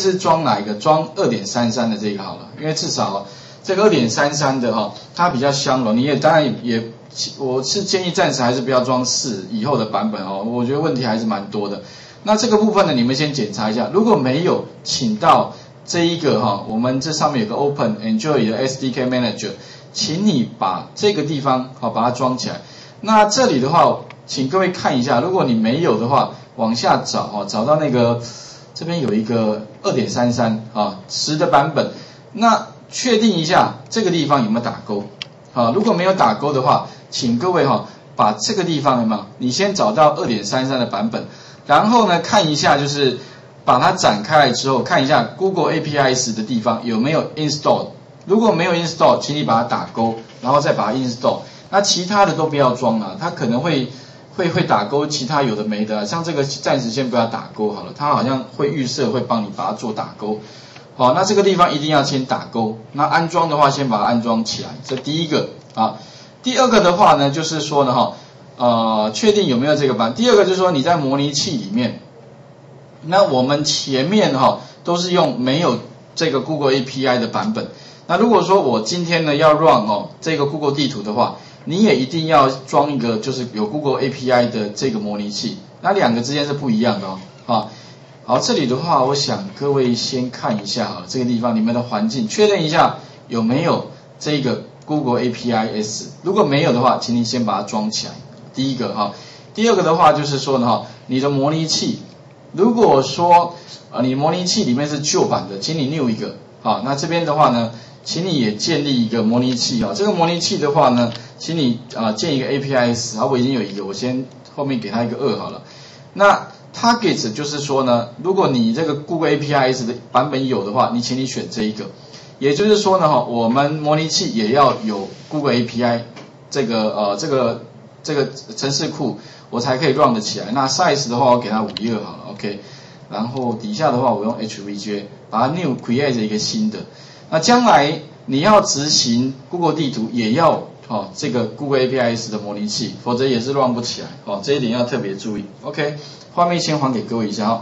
是装哪一个？装 2.33 的这个好了，因为至少这个 2.33 的哈，它比较香浓。你也当然也，我是建议暂时还是不要装4以后的版本哦，我觉得问题还是蛮多的。那这个部分呢，你们先检查一下，如果没有，请到这一个哈，我们这上面有个 Open Enjoy 的 SDK Manager， 请你把这个地方好把它装起来。那这里的话，请各位看一下，如果你没有的话，往下找哦，找到那个这边有一个 2.33 啊10的版本，那确定一下这个地方有没有打勾啊？如果没有打勾的话，请各位哈把这个地方有没有？你先找到 2.33 的版本，然后呢看一下就是把它展开来之后，看一下 Google APIs 的地方有没有 install， 如果没有 install， 请你把它打勾，然后再把它 install。那其他的都不要装了，它可能会打勾，其他有的没的，像这个暂时先不要打勾好了，它好像会预设会帮你把它做打勾。好，那这个地方一定要先打勾。那安装的话，先把它安装起来，这第一个啊。第二个的话呢，就是说呢确定有没有这个版。第二个就是说你在模拟器里面，那我们前面都是用没有这个 Google API 的版本。那如果说我今天呢要 run 这个 Google 地图的话，你也一定要装一个就是有 Google API 的这个模拟器，那两个之间是不一样的哦。好，这里的话，我想各位先看一下这个地方你们的环境，确认一下有没有这个 Google APIs。如果没有的话，请你先把它装起来。第一个第二个的话就是说呢你的模拟器，如果说你模拟器里面是旧版的，请你 new 一个。好，那这边的话呢，请你也建立一个模拟器这个模拟器的话呢，请你建一个 APIs， 我已经有一个，我先后面给它一个2好了。那 target 就是说呢，如果你这个 Google APIs 的版本有的话，请你选这一个。也就是说呢我们模拟器也要有 Google API 这个程式库，我才可以 run 得起来。那 size 的话，我给它512好了 ，OK。然后底下的话，我用 HVJ 把它 new create 一个新的。那将来你要执行 Google 地图，也要这个 Google APIs 的模拟器，否则也是 run 不起来这一点要特别注意。OK， 画面先还给各位一下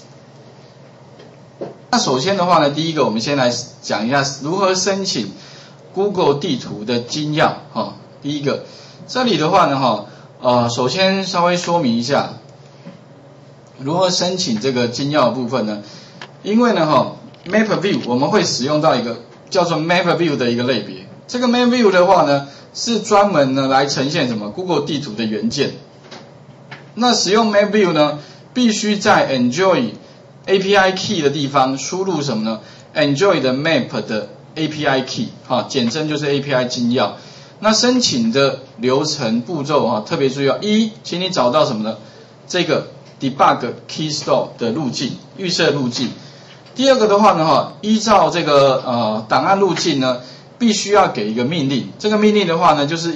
那首先的话呢，第一个我们先来讲一下如何申请 Google 地图的金钥第一个，这里的话呢首先稍微说明一下。如何申请这个金钥的部分呢？因为呢Map View 我们会使用到一个叫做 Map View 的一个类别。这个 Map View 的话呢，是专门呢来呈现什么 Google 地图的元件。那使用 Map View 呢，必须在 Enjoy API Key 的地方输入什么呢 ？Enjoy 的 Map 的 API Key 简称就是 API 金钥。那申请的流程步骤特别注意一，请你找到什么呢？这个Debug Key Store 的路径，预设路径。第二个的话呢依照这个档案路径呢，必须要给一个命令。这个命令的话呢，就是